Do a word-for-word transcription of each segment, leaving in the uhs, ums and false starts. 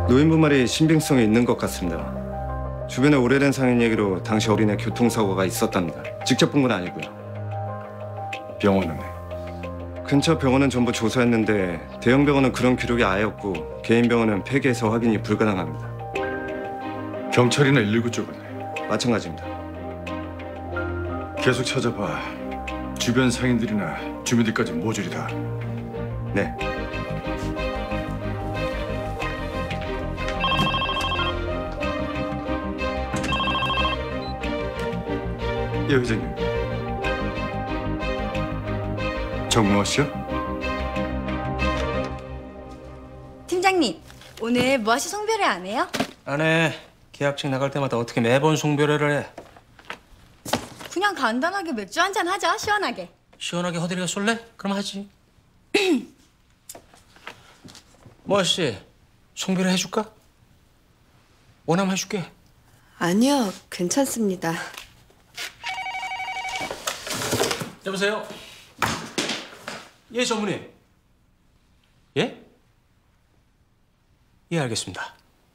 노인분 말이 신빙성이 있는 것 같습니다. 주변에 오래된 상인 얘기로 당시 어린애 교통사고가 있었답니다. 직접 본 건 아니고요. 병원은? 근처 병원은 전부 조사했는데 대형 병원은 그런 기록이 아예 없고 개인 병원은 폐기해서 확인이 불가능합니다. 경찰이나 일일구 쪽은? 마찬가지입니다. 계속 찾아봐. 주변 상인들이나 주민들까지 모조리다. 네. 예, 회장님. 정몽호 씨요? 팀장님, 오늘 무아씨 송별회 안 해요? 안 해. 계약직 나갈 때마다 어떻게 매번 송별회를 해. 그냥 간단하게 맥주 한잔 하자, 시원하게. 시원하게 허들이가 쏠래? 그럼 하지. 무아씨, 송별회 해줄까? 원하면 해줄게. 아니요, 괜찮습니다. 여보세요? 예, 전무님. 예? 예, 알겠습니다.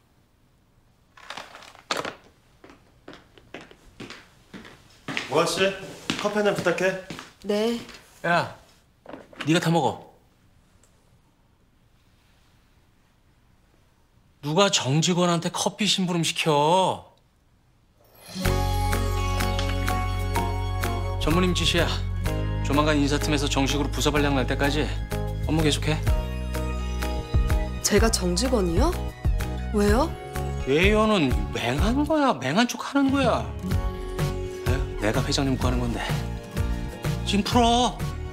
모아 씨, 커피 한 잔 부탁해. 네. 야, 네가 다 먹어. 누가 정직원한테 커피 심부름 시켜? 전무님 지시야. 조만간 인사팀에서 정식으로 부서 발령 날 때까지 업무 계속해. 제가 정직원이요? 왜요? 외연은 맹한 거야. 맹한 척 하는 거야. 에휴, 내가 회장님 구하는 건데. 지금 풀어.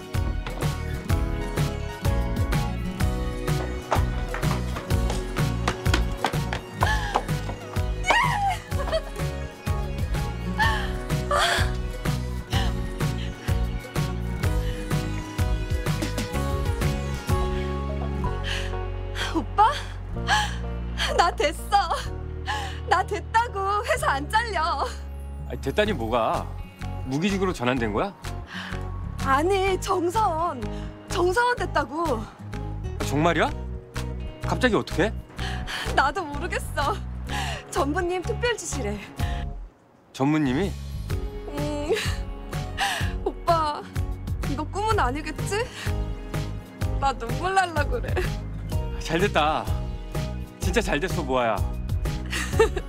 오빠? 나 됐어. 나 됐다고. 회사 안 잘려. 아니, 됐다니 뭐가? 무기직으로 전환된 거야? 아니, 정사원. 정사원 됐다고. 정말이야? 갑자기 어떻게? 나도 모르겠어. 전부님 특별 지시래. 전무님이? 음, 오빠, 이거 꿈은 아니겠지? 나 눈물 날라 그래. 잘 됐다. 진짜 잘 됐어, 모아야.